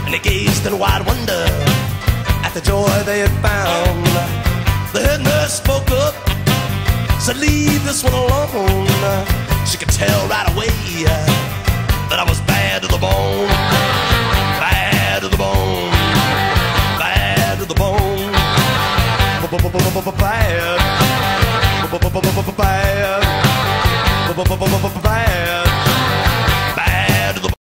and they gazed in wide wonder at the joy they had found. The head nurse spoke up, said, leave this one alone. She could tell right away that I was bad to the bone.